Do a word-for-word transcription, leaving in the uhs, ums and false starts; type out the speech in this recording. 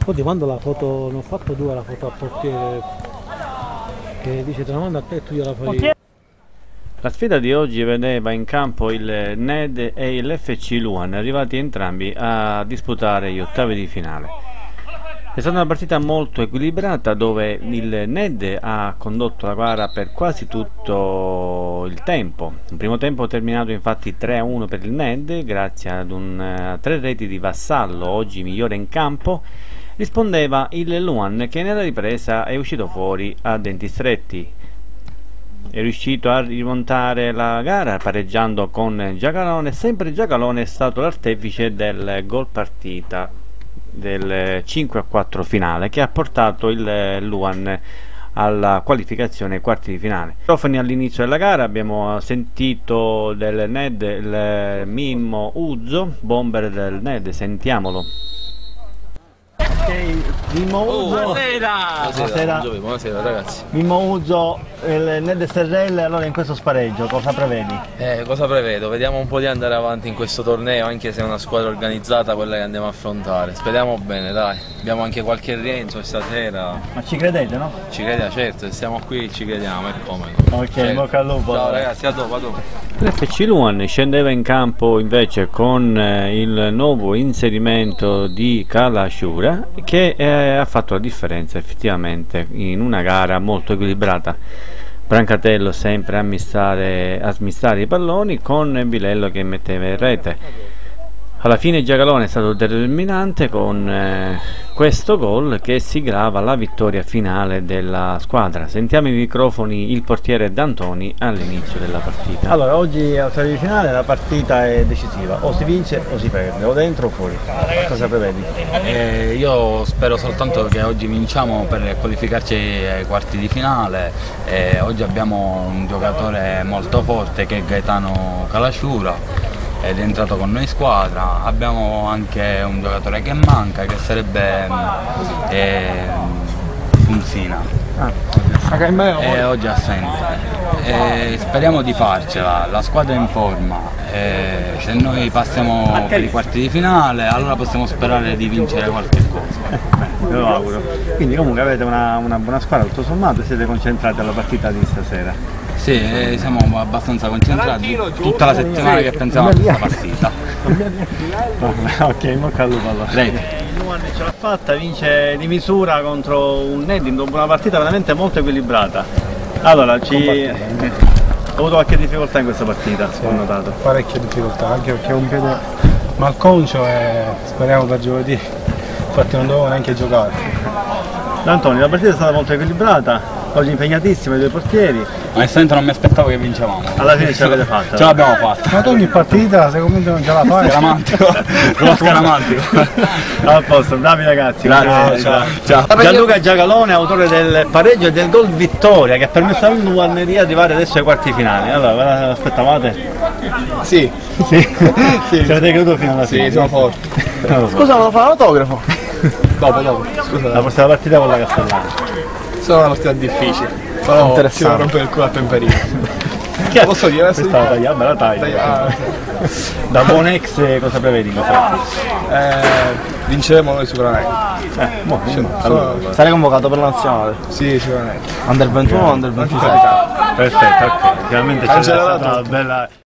Oddio, quando la foto, ne ho fatto due, la foto al portiere che dice te la mando a te e tu gliela fai. La sfida di oggi vedeva in campo il N E D e il F C Luan, arrivati entrambi a disputare gli ottavi di finale. È stata una partita molto equilibrata dove il N E D ha condotto la gara per quasi tutto il tempo. Il primo tempo terminato infatti tre a uno per il N E D grazie ad un uh, tre reti di Vassallo, oggi migliore in campo. Rispondeva il Luan che nella ripresa è uscito fuori a denti stretti. È riuscito a rimontare la gara pareggiando con Giacalone. Sempre Giacalone è stato l'artefice del gol partita del cinque a quattro finale che ha portato il Luan alla qualificazione ai quarti di finale. Microfoni all'inizio della gara, abbiamo sentito del N E D il Mimmo Uzzo, bomber del N E D, sentiamolo. Mimmo Uzzo, oh, buonasera. Buonasera. Buonasera. Buonasera ragazzi. Mimmo Uzzo, il N E D Sterrelle, allora in questo spareggio cosa prevedi? Eh, cosa prevedo? Vediamo un po' di andare avanti in questo torneo, anche se è una squadra organizzata quella che andiamo a affrontare. Speriamo bene, dai. Abbiamo anche qualche rientro stasera. Ma ci credete, no? Ci crediamo, certo, se siamo qui ci crediamo, e come. Ok, certo. bocca al lupo. Ciao ragazzi, a dopo, a dopo. L'F C Luan scendeva in campo invece con eh, il nuovo inserimento di Kalashura che eh, ha fatto la differenza effettivamente in una gara molto equilibrata. Brancatello sempre a mistare, a smistare i palloni con Bilello che metteva in rete. Alla fine Giacalone è stato determinante con eh, questo gol che siglava la vittoria finale della squadra. Sentiamo i microfoni il portiere D'Antoni all'inizio della partita. Allora, oggi al finale di finale la partita è decisiva, o si vince o si perde, o dentro o fuori. Cosa prevedi? Eh, io spero soltanto che oggi vinciamo per qualificarci ai quarti di finale. Eh, oggi abbiamo un giocatore molto forte che è Gaetano Kalashura, ed è entrato con noi in squadra. Abbiamo anche un giocatore che manca, che sarebbe eh, Funzina, Ah. e oggi è assente. Eh, speriamo di farcela, la squadra è in forma, eh, se noi passiamo per i quarti di finale allora possiamo sperare di vincere qualche cosa. Me lo auguro. Quindi comunque avete una, una buona squadra tutto sommato e siete concentrati alla partita di stasera. Sì, eh, siamo abbastanza concentrati tutta la settimana che pensiamo a questa partita. Ok, in bocca al lupo allora. Prego. Luan ce l'ha fatta, vince di misura contro un N E D dopo una partita veramente molto equilibrata. Allora, ci... ho avuto qualche difficoltà in questa partita, ho notato. Parecchie difficoltà, anche perché è un piede malconcio e speriamo per giovedì, infatti non dovevo neanche giocare. Antonio, la partita è stata molto equilibrata, oggi impegnatissima i due portieri. Onestamente non mi aspettavo che vincevamo. Alla fine ce l'avete fatta. Ce l'abbiamo fatta. Ma tu ogni partita secondo me non ce la fai. Scaramantico, lo scaramantico. A posto, bravi ragazzi. Grazie, ciao. Ciao. Gianluca Giacalone, autore del pareggio e del gol vittoria che ha permesso al Luan di arrivare adesso ai quarti finali. Allora, aspettavate? Sì. Sì. Sì. Ci avete creduto fino alla fine? Sì, siamo forti. Scusa, volevo fare l'autografo? Dopo, dopo. Scusa. La prossima partita con la Castellana. Sarà una partita difficile. Però si va a rompere il culo a Temperino. Che posso dire? Questa è la taglia, bella taglia. Da buon ex cosa prevedi? Eh, vinceremo noi sicuramente. Eh, mo, Allora, Sarei convocato per la nazionale? sì, sicuramente. Under ventuno o under ventisei? perfetto, ok. Finalmente c'è stata una bella.